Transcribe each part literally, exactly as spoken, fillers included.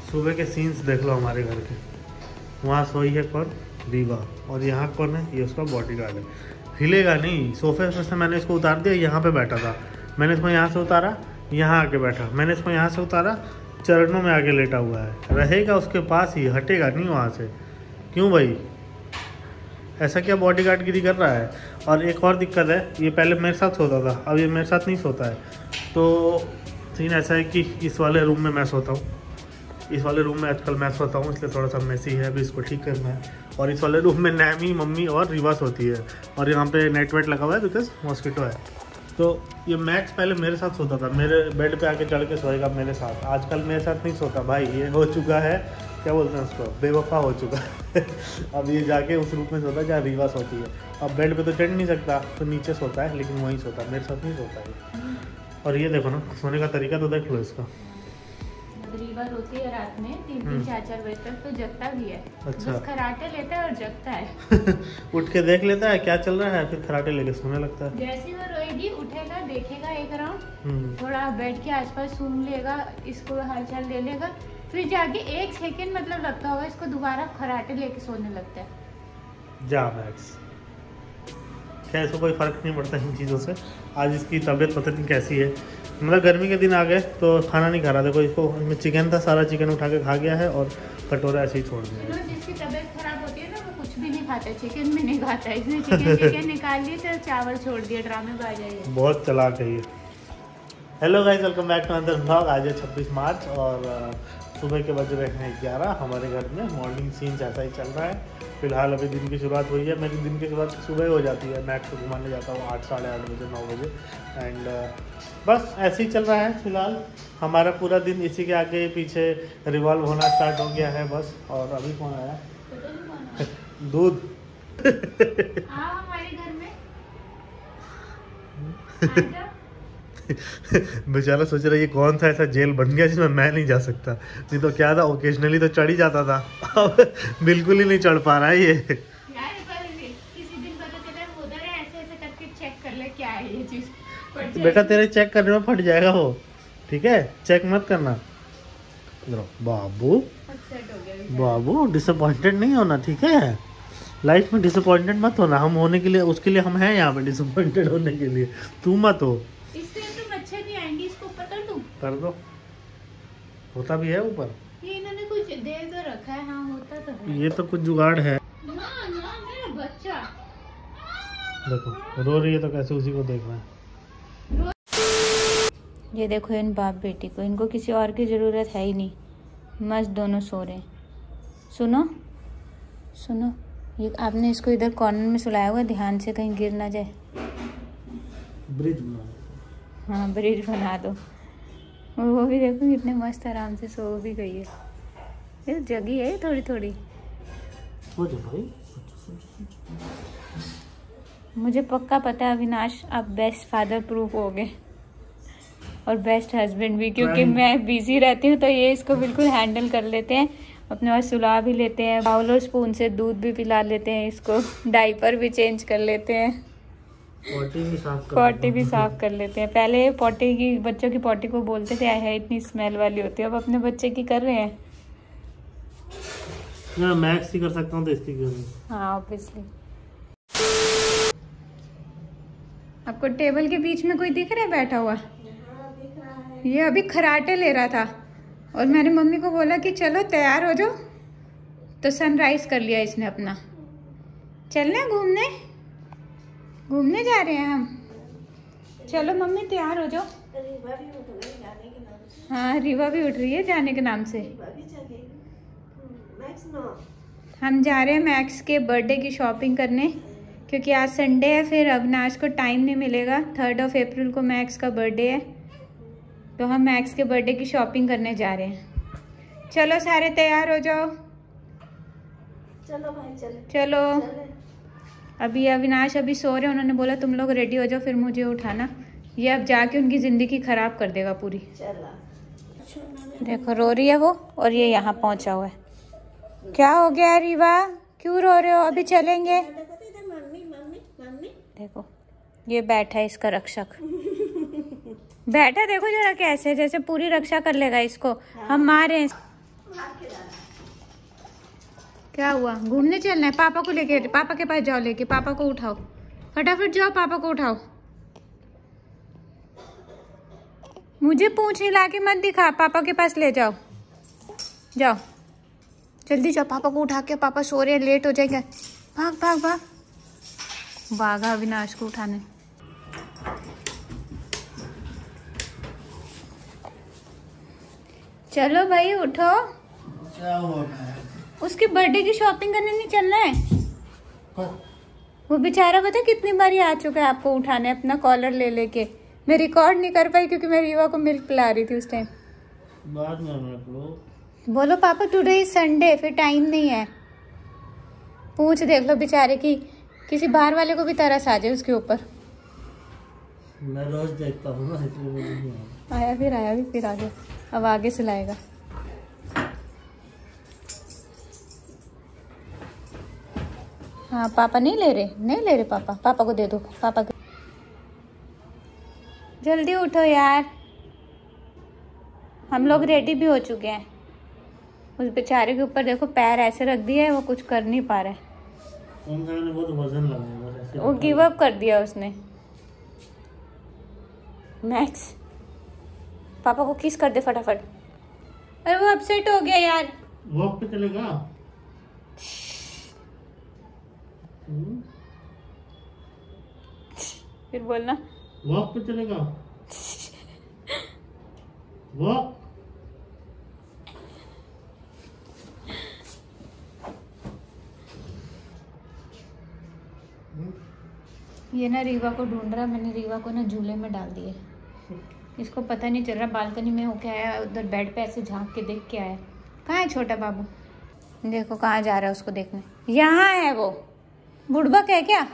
सुबह के सीन्स देख लो हमारे घर के। वहाँ सोई है कौन? रीवा। और यहाँ कौन है? ये उसका बॉडीगार्ड है। हिलेगा नहीं। सोफे में से मैंने इसको उतार दिया, यहाँ पे बैठा था। मैंने इसको यहाँ से उतारा, यहाँ आके बैठा। मैंने इसको यहाँ से उतारा, चरणों में आके लेटा हुआ है। रहेगा उसके पास ही, हटेगा नहीं वहाँ से। क्यों भाई, ऐसा क्या बॉडीगार्ड गिरी कर रहा है? और एक और दिक्कत है, ये पहले मेरे साथ सोता था, अब ये मेरे साथ नहीं सोता है। तो सीन ऐसा है कि इस वाले रूम में मैं सोता हूँ। इस वाले रूम में आजकल मैं सोता हूँ, इसलिए थोड़ा सा मेसी है, अभी इसको ठीक करना है। और इस वाले रूम में नैमी, मम्मी और रीवा सोती है। और यहाँ पे नेट वेट लगा हुआ है बिकॉज मॉस्किटो है। तो ये मैक्स पहले मेरे साथ सोता था, मेरे बेड पे आके चढ़ के सोएगा मेरे साथ। आजकल मेरे साथ नहीं सोता भाई, ये हो चुका है, क्या बोलते हैं उसको, बेवफा हो चुका है। अब ये जाके उस रूम में सोता है जहाँ रीवा सोती है। अब बेड पे तो चढ़ नहीं सकता, तो नीचे सोता है, लेकिन वहीं सोता है, मेरे साथ नहीं सोता है। और ये देखो ना, सोने का तरीका तो देख लो इसका। रीवा रोती है रात में तीन तीन चार चार बजे तक, तो जगता भी है। अच्छा। बस खराटे लेता है और जगता है। उठ के देख लेता है क्या चल रहा है, फिर खराटे लेके सोने लगता है। जैसे वो रोएगी, उठेगा, देखेगा एक राउंड, थोड़ा बेड के आसपास सूंघ लेगा, इसको हालचाल ले लेगा, फिर जाके एक सेकंड मतलब लगता होगा इसको, दोबारा खराटे लेके सोने लगता है। जा मैक्स, क्या इसको कोई फर्क नहीं पड़ता इन चीज़ों से। आज इसकी तबीयत पता नहीं कैसी है, मतलब गर्मी के दिन आ गए तो खाना नहीं खा रहा। देखो इसको, इसमें चिकन था, सारा चिकन उठा के खा गया है और कटोरा ऐसे ही छोड़ दिया। जिसकी तबीयत खराब होती है ना, वो कुछ भी नहीं खाता, चिकन भी नहीं खाता। इसने चिकन चिकन निकाल लिया, तो चावल छोड़ दिया, ड्रामे बाज है। बहुत चालाक है ये। Hello guys, welcome back to another vlog. आज है छब्बीस मार्च और सुबह के बज रहे हैं ग्यारह। हमारे घर में मॉर्निंग सीन्स ऐसा ही चल रहा है। फिलहाल अभी दिन की शुरुआत हुई है। मेरी दिन की शुरुआत सुबह हो जाती है, मैक्स को घुमाने जाता हूँ आठ साढ़े आठ बजे नौ बजे। एंड बस ऐसे ही चल रहा है फिलहाल। हमारा पूरा दिन इसी के आगे पीछे रिवॉल्व होना स्टार्ट हो गया है बस। और अभी कौन आया? दूध। हमारे घर में बेचारा सोच रहा है ये कौन सा ऐसा जेल बन गया जिसमें मैं नहीं जा सकता। नहीं तो क्या था, ओकेजनली तो चढ़ ही जाता था, अब बिल्कुल ही नहीं चढ़ पा रहा है ये। यार किसी दिन पता चला उधर है, ऐसे ऐसे करके चेक कर ले क्या है ये चीज। बेटा तेरे चेक करने में फट जाएगा वो, ठीक है? चेक मत करना बाबू। बाबू डिसअपॉइंटेड नहीं होना, ठीक है? लाइफ में डिसअपॉइंटेड मत होना। हम होने के लिए, उसके लिए हम हैं यहाँ पे, डिसअपॉइंटेड होने के लिए। तू मत हो। कर दो, होता भी है ऊपर। ये इन्होंने कुछ दे तो रखा है। हाँ होता तो है। ये तो कुछ जुगाड़ है। ना ना मेरा बच्चा देखो रो रही है, तो कैसे उसी को देख रहा है। ये देखो इन बाप बेटी को, इनको किसी और की जरूरत है ही नहीं, मस्त दोनों सो रहे हैं। सुनो सुनो, ये आपने इसको इधर कॉर्नर में सुलाया हुआ, ध्यान से कहीं गिर ना जाए। ब्रिज बना। हाँ ब्रिज बना दो। वो भी देखो कितने मस्त आराम से सो भी गई है। ये जगी है थोड़ी थोड़ी। हो जा भाई। मुझे पक्का पता है अविनाश आप बेस्ट फादर प्रूफ हो गए और बेस्ट हस्बैंड भी, क्योंकि मैं बिजी रहती हूँ तो ये इसको बिल्कुल हैंडल कर लेते हैं। अपने पास सुला भी लेते हैं, बाउल और स्पून से दूध भी पिला लेते हैं इसको, डाइपर भी चेंज कर लेते हैं, पॉटी भी साफ कर पॉटी भी साफ कर लेते हैं। पहले पॉटी की, बच्चों की पॉटी को बोलते थे है इतनी स्मेल वाली होती है, अब अपने बच्चे की कर रहे हैं। मैं मैक्स ही कर सकता हूँ तो इसकी क्यों नहीं? हाँ ऑब्वियसली। आपको टेबल के बीच में कोई दिख रहा है बैठा हुआ? ये अभी खराटे ले रहा था और मैंने मम्मी को बोला कि चलो तैयार हो जाओ, तो सनराइज कर लिया इसने अपना। चलना घूमने, घूमने जा रहे हैं हम। चलो मम्मी तैयार हो जाओ। हाँ रीवा भी उठ रही है जाने के नाम से। हम जा रहे हैं मैक्स के बर्थडे की शॉपिंग करने, क्योंकि आज संडे है, फिर अविनाश को टाइम नहीं मिलेगा। थर्ड ऑफ अप्रैल को मैक्स का बर्थडे है, तो हम मैक्स के बर्थडे की शॉपिंग करने जा रहे हैं। चलो सारे तैयार हो जाओ। चलो भाई चलो चलो। अभी अविनाश अभी सो रहे हैं, उन्होंने बोला तुम लोग रेडी हो जाओ फिर मुझे उठाना। ये अब जाके उनकी ज़िंदगी ख़राब कर देगा पूरी। चला। देखो रो रही है वो, और ये यहाँ पहुँचा हुआ है। क्या हो गया रीवा, क्यों रो रहे हो? अभी चलेंगे। मम्मी मम्मी मम्मी देखो ये बैठा है इसका रक्षक। बैठा देखो जरा कैसे, जैसे पूरी रक्षा कर लेगा इसको। हम मारे क्या हुआ? घूमने चलना है? पापा को लेके, पापा के पास जाओ, लेके पापा को उठाओ, फटाफट जाओ, पापा को उठाओ। मुझे पूंछ हिला के मत दिखा, पापा के पास ले जाओ, जाओ जल्दी जाओ, पापा को उठा के, पापा सो रहे हैं, लेट हो जाएगा। भाग भाग भाग, भागा अविनाश को उठाने। चलो भाई उठो। क्या हुआ? उसकी बर्थडे की शॉपिंग करने नहीं चलना है? वो बेचारा पता कितनी बार आ चुका है आपको उठाने, अपना कॉलर ले लेके। मैं रिकॉर्ड नहीं कर पाई क्योंकि मैं रीवा को मिल्क पिला रही थी उस टाइम। बाद में रख लो। बोलो पापा टुडे इज संडे, फिर टाइम नहीं है। पूछ देख लो बेचारे की, किसी बाहर वाले को भी तरस आ जाए उसके ऊपर। मैं रोज देखता हूँ ना, इसलिए मुझे नहीं आया। आया फिर आया भी फिर आ गया, अब आगे सुलाएगा। हाँ पापा नहीं ले रहे, नहीं ले रहे पापा, पापा को दे दो, पापा को। जल्दी उठो यार, हम लोग रेडी भी हो चुके हैं। उस बेचारे के ऊपर देखो पैर ऐसे रख दिया है, वो कुछ कर नहीं पा रहा है। उन्होंने बहुत वजन लगाया, वो गिव अप कर दिया उसने। मैक्स पापा को किस कर दे फटाफट। अरे वो अपसेट हो गया यार। वॉक पे चलेगा? फिर बोलना वॉक पे चलेगा। वॉक। ये ना रीवा को ढूंढ रहा, मैंने रीवा को ना झूले में डाल दिए। इसको पता नहीं चल रहा, बालकनी में होके आया, उधर बेड पे ऐसे झांक के देख के आया। कहाँ है छोटा बाबू? देखो कहाँ जा रहा है उसको देखने। यहाँ है वो। बुड़बक है क्या?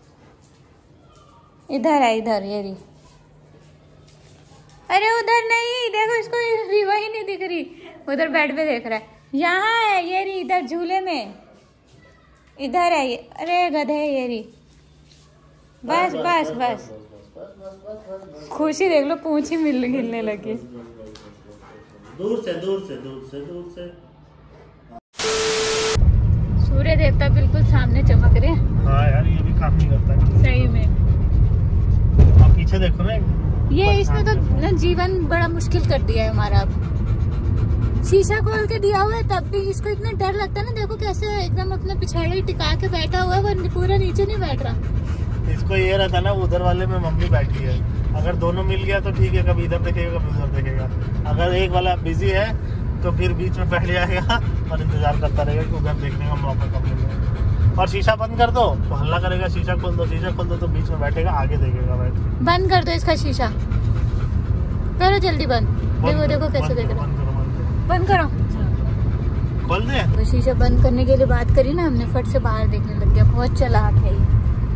इधर है, इधर ये रही। अरे उधर नहीं, देखो इसको रीवा ही नहीं दिख रही, उधर बेड पे देख रहा है। यहाँ है ये रही, इधर झूले में, इधर है ये। अरे गधे ये रही। बस बस बस, खुशी देख लो, पूंछ ही मिल हिलने लगी। दूर से दूर से दूर से दूर से सूर्य देवता बिल्कुल सामने चमक रहे हैं। हाँ यार, ये भी काम नहीं करता है सही में। आप पीछे देखो ना, ये इसने तो ना जीवन बड़ा मुश्किल कर दिया है हमारा। अब शीशा खोल के दिया हुआ है, तब भी इसको इतना डर लगता है ना। देखो कैसे एकदम अपने पिछाड़े टिका के बैठा हुआ है, वो पूरा नीचे नहीं बैठ रहा। इसको ये रहता ना, उधर वाले में मम्मी बैठी है, अगर दोनों मिल गया तो ठीक है, कभी इधर देखेगा कभी उधर देखेगा। अगर एक वाला बिजी है तो फिर बीच में बैठ जाएगा और इंतजार करता रहेगा कि उधर देखने का मौका कब मिलेगा। और शीशा बंद कर दो तो हल्ला करेगा, शीशा खोल दो, शीशा खोल दो तो बीच में बैठेगा, आगे देखेगा बैठ। बंद कर दो इसका शीशा, करो जल्दी बंद। देखो देखो कैसे देख रहा है। बंद करो, खोल दे। तो शीशा बंद करने के लिए बात करी ना हमने, फट से बाहर देखने लग गया। बहुत चालाक है ये।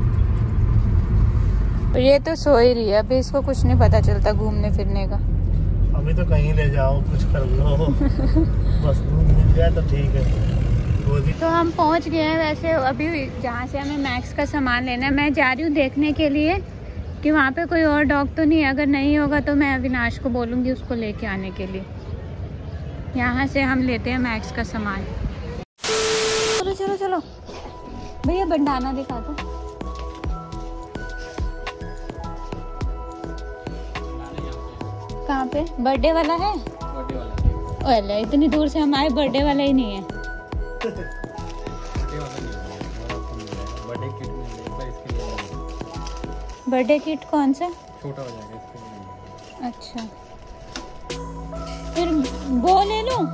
ये तो सो ही रही है, अभी इसको कुछ नहीं पता चलता घूमने फिरने का। अभी तो कहीं ले जाओ, कुछ कर लो बस दूध मिल जाए तो ठीक है। तो हम पहुंच गए हैं। वैसे अभी जहाँ से हमें मैक्स का सामान लेना है, मैं जा रही हूँ देखने के लिए कि वहाँ पे कोई और डॉग तो नहीं है। अगर नहीं होगा तो मैं अविनाश को बोलूँगी उसको लेके आने के लिए। यहाँ से हम लेते हैं मैक्स का सामान। चलो चलो चलो भैया, बंडाना दिखा दो। कहाँ पे? बर्थडे वाला है? बर्थडे वाला। ओले इतनी दूर से हम आए, बर्थडे वाला ही नहीं है। बर्थडे किट कौन सा? छोटा हो जाएगा इसके लिए। अच्छा, फिर बो ले लूं?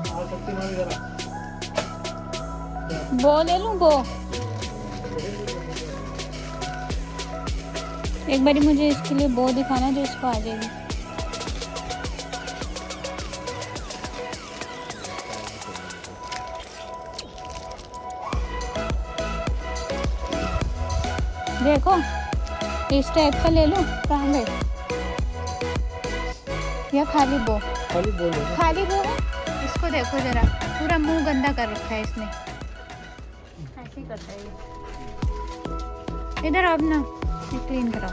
बो ले लूं? बो एक बारी मुझे इसके लिए बो दिखाना जो इसको आ जाएगी। देखो इस टाइप का ले लूं? कहाँ गए? या खाली बो? खाली बो ले। खाली बो है। इसको देखो जरा, पूरा मुंह गंदा कर रखा है इसने। ऐसे ही करता है ये। इधर अब ना ये क्लीन कराओ।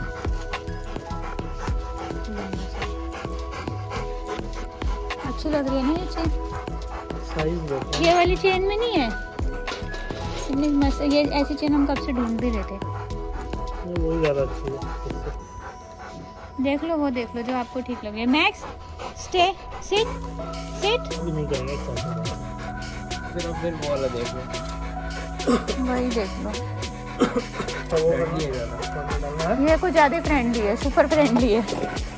अच्छी लग रही है ना ये चीज? साइज देखो। ये वाली चेन में नहीं है, इतनी मस्त। ये ऐसी चेन हम कब से ढूंढ भी रहे थे। ये वही ज़्यादा अच्छी है। देख लो वो देख लो जो आपको ठीक लगे। Max stay sit sit. अभी नहीं करेंगे फिर फिर वो वाला देख लो, वही देख लो। तो वो रेडी है ज़्यादा। ये कुछ ज़्यादा फ्रेंडली है, सुपर फ्रेंडली है।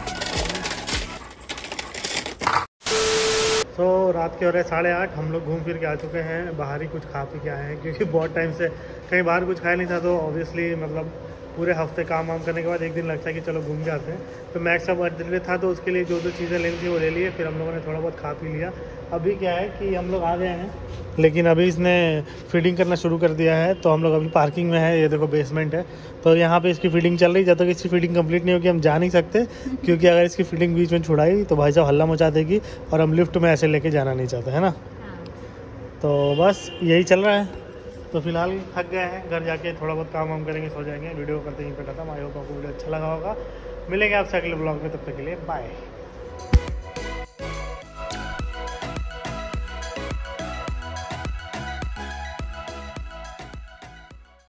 तो रात के हो रहे साढ़े आठ, हम लोग घूम फिर के आ चुके हैं, बाहर ही कुछ खा पी के आए हैं क्योंकि बहुत टाइम से कहीं बाहर कुछ खाया नहीं था। तो ऑब्वियसली मतलब पूरे हफ्ते काम वाम करने के बाद एक दिन लगता है कि चलो घूम के आते हैं। तो मैक्स का बर्थडे था तो उसके लिए जो जो चीज़ें लेनी थी वो ले लिए। फिर हम लोगों ने थोड़ा बहुत खा पी लिया। अभी क्या है कि हम लोग आ गए हैं, लेकिन अभी इसने फीडिंग करना शुरू कर दिया है। तो हम लोग अभी पार्किंग में है, ये देखो बेसमेंट है, तो यहाँ पे इसकी फीडिंग चल रही। जब तक इसकी फीडिंग कंप्लीट नहीं होगी हम जा नहीं सकते, क्योंकि अगर इसकी फीडिंग बीच में छुड़ाई तो भाई साहब हल्ला मचा देगी और हम लिफ्ट में ऐसे लेके जाना नहीं चाहते, है ना। तो बस यही चल रहा है। तो फिलहाल थक गए हैं, घर जाके थोड़ा बहुत काम वाम करेंगे, सो जाएंगे। वीडियो करते ही पे खत्म। आई होप आपको वीडियो अच्छा लगा होगा। मिलेंगे आपसे अगले ब्लॉग में, तब तक के लिए बाय।